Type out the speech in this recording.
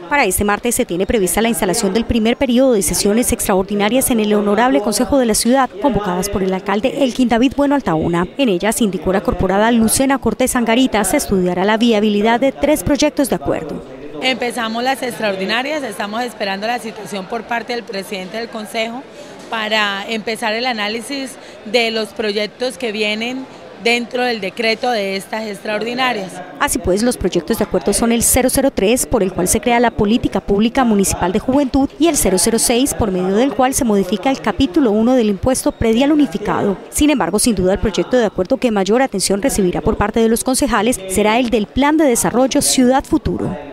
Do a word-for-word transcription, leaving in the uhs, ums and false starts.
Para este martes se tiene prevista la instalación del primer periodo de sesiones extraordinarias en el Honorable Consejo de la Ciudad, convocadas por el alcalde Elkin David Bueno Altaona. En ellas, indicó la corporada Lucena Cortés Angarita, se estudiará la viabilidad de tres proyectos de acuerdo. Empezamos las extraordinarias, estamos esperando la citación por parte del presidente del Consejo para empezar el análisis de los proyectos que vienen dentro del decreto de estas extraordinarias. Así pues, los proyectos de acuerdo son el cero cero tres, por el cual se crea la Política Pública Municipal de Juventud, y el cero cero seis, por medio del cual se modifica el capítulo uno del impuesto predial unificado. Sin embargo, sin duda el proyecto de acuerdo que mayor atención recibirá por parte de los concejales será el del Plan de Desarrollo Ciudad Futuro.